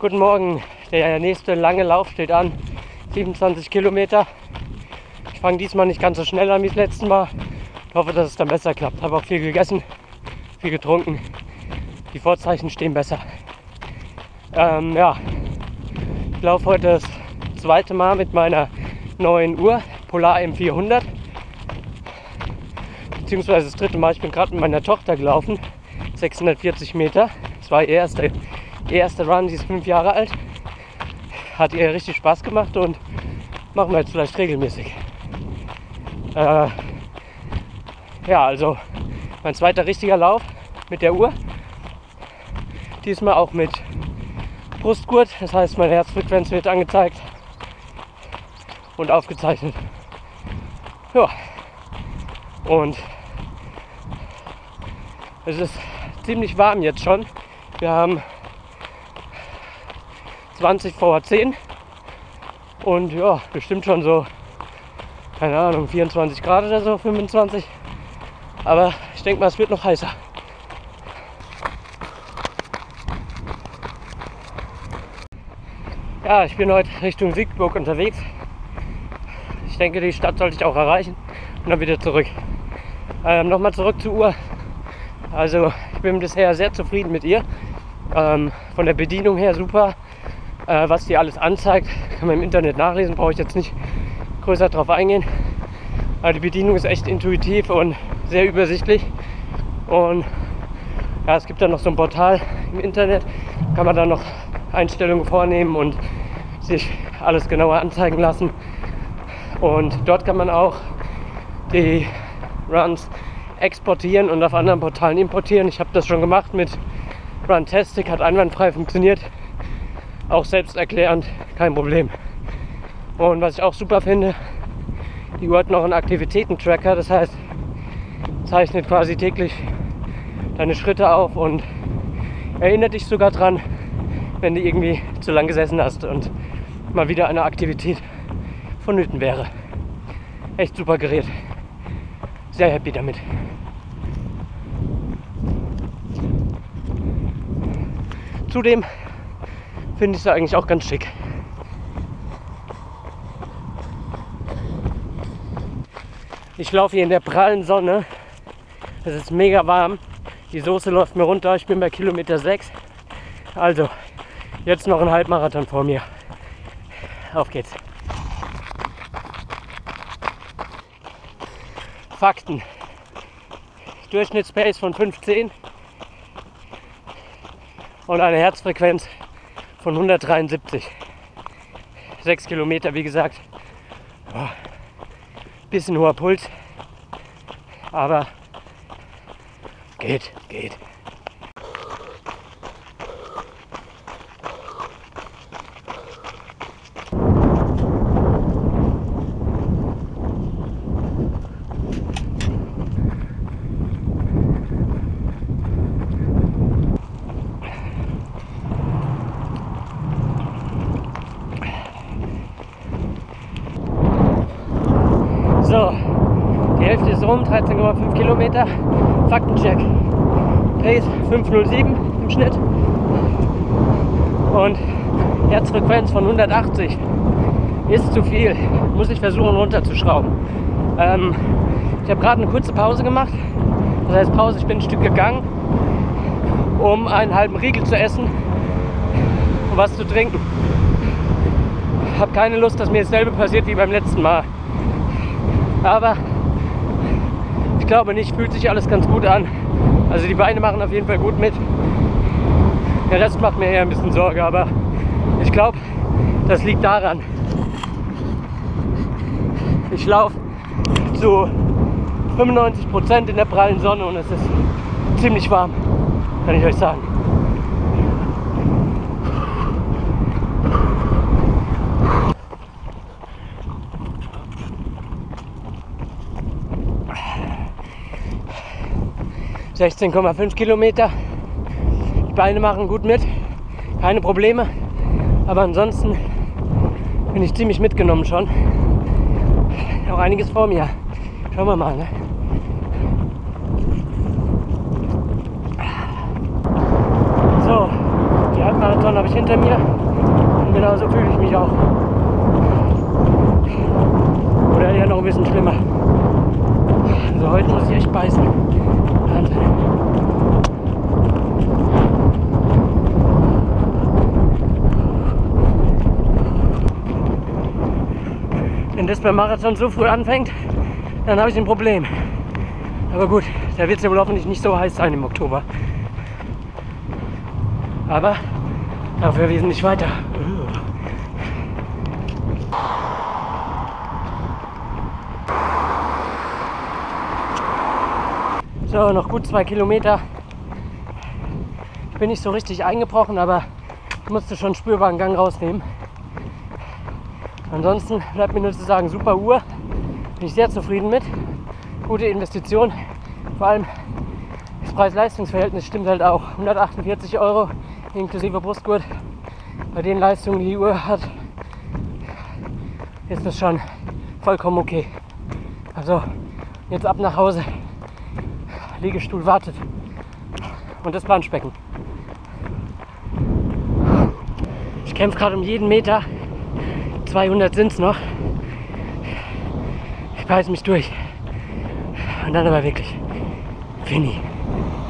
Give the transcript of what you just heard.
Guten Morgen, der nächste lange Lauf steht an, 27 Kilometer. Ich fange diesmal nicht ganz so schnell an wie das letzte Mal. Ich hoffe, dass es dann besser klappt. Habe auch viel gegessen, viel getrunken. Die Vorzeichen stehen besser. Ich laufe heute das zweite Mal mit meiner neuen Uhr, Polar M400. Beziehungsweise das dritte Mal, ich bin gerade mit meiner Tochter gelaufen, 640 Meter. Das war ihr erster Run, sie ist 5 Jahre alt. Hat ihr richtig Spaß gemacht und machen wir jetzt vielleicht regelmäßig. Also mein zweiter richtiger Lauf mit der Uhr. Diesmal auch mit Brustgurt, das heißt meine Herzfrequenz wird angezeigt und aufgezeichnet. Ja. Und es ist ziemlich warm jetzt schon. Wir haben 20 vor 10 und ja, bestimmt schon so, keine Ahnung, 24 Grad oder so, 25. Aber ich denke mal, es wird noch heißer. Ja, ich bin heute Richtung Siegburg unterwegs. Ich denke, die Stadt sollte ich auch erreichen und dann wieder zurück. Nochmal zurück zur Uhr. Also ich bin bisher sehr zufrieden mit ihr. Von der Bedienung her super. Was die alles anzeigt, kann man im Internet nachlesen, brauche ich jetzt nicht größer drauf eingehen. Aber die Bedienung ist echt intuitiv und sehr übersichtlich. Und ja, es gibt dann noch so ein Portal im Internet, kann man dann noch Einstellungen vornehmen und sich alles genauer anzeigen lassen. Und dort kann man auch die Runs exportieren und auf anderen Portalen importieren. Ich habe das schon gemacht mit Runtastic, hat einwandfrei funktioniert. Auch selbsterklärend, kein Problem. Und was ich auch super finde, die Uhr hat noch einen Aktivitäten-Tracker, das heißt, zeichnet quasi täglich deine Schritte auf und erinnert dich sogar dran, wenn du irgendwie zu lang gesessen hast und mal wieder eine Aktivität vonnöten wäre. Echt super Gerät. Sehr happy damit. Zudem finde ich es eigentlich auch ganz schick. Ich laufe hier in der prallen Sonne. Es ist mega warm. Die Soße läuft mir runter. Ich bin bei Kilometer 6. Also, jetzt noch ein Halbmarathon vor mir. Auf geht's. Fakten. Durchschnittspace von 15 und eine Herzfrequenz von 173. 6 Kilometer, wie gesagt. Bisschen hoher Puls, aber geht. So, die Hälfte ist rum, 13,5 Kilometer. Faktencheck. Pace 5:07 im Schnitt. Und Herzfrequenz von 180. Ist zu viel. Muss ich versuchen runterzuschrauben. Ich habe gerade eine kurze Pause gemacht. Das heißt Pause, ich bin ein Stück gegangen, um einen halben Riegel zu essen und was zu trinken. Habe keine Lust, dass mir dasselbe passiert wie beim letzten Mal. Aber ich glaube nicht, fühlt sich alles ganz gut an. Also die Beine machen auf jeden Fall gut mit. Der Rest macht mir eher ein bisschen Sorge, aber ich glaube, das liegt daran. Ich laufe zu 95% in der prallen Sonne und es ist ziemlich warm, kann ich euch sagen. ...16,5 Kilometer. Die Beine machen gut mit, keine Probleme. Aber ansonsten bin ich ziemlich mitgenommen schon. Noch einiges vor mir. Schauen wir mal, ne? So, die Halbmarathon habe ich hinter mir. jetzt muss ich echt beißen. Wahnsinn. Wenn das beim Marathon so früh anfängt, dann habe ich ein Problem. Aber gut, da wird es ja wohl hoffentlich nicht so heiß sein im Oktober. Aber dafür wesentlich weiter. So, noch gut 2 Kilometer. Ich bin nicht so richtig eingebrochen, aber ich musste schon spürbar einen Gang rausnehmen. Ansonsten bleibt mir nur zu sagen, super Uhr. Bin ich sehr zufrieden mit. Gute Investition. Vor allem das Preis-Leistungs-Verhältnis stimmt halt auch. 148 € inklusive Brustgurt. Bei den Leistungen, die die Uhr hat, ist das schon vollkommen okay. Also jetzt ab nach Hause. Liegestuhl wartet. Und das Planschbecken. Ich kämpfe gerade um jeden Meter. 200 sind es noch. Ich beiße mich durch. Und dann aber wirklich. Fini.